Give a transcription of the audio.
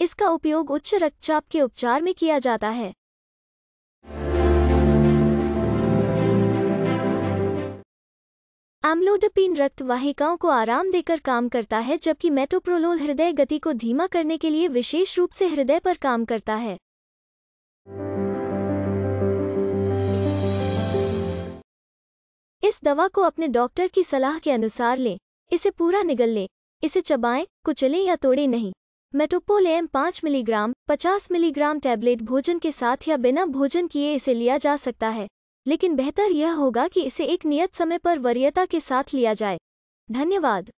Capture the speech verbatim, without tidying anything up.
इसका उपयोग उच्च रक्तचाप के उपचार में किया जाता है। एम्लोडापिन रक्त वाहिकाओं को आराम देकर काम करता है, जबकि मेटोप्रोलोल हृदय गति को धीमा करने के लिए विशेष रूप से हृदय पर काम करता है। इस दवा को अपने डॉक्टर की सलाह के अनुसार लें। इसे पूरा निगल लें। इसे चबाएं, कुचलें या तोड़ें नहीं। मेटोपोल एम पाँच मिलीग्राम पचास मिलीग्राम टैबलेट भोजन के साथ या बिना भोजन किए इसे लिया जा सकता है, लेकिन बेहतर यह होगा कि इसे एक नियत समय पर वरीयता के साथ लिया जाए। धन्यवाद।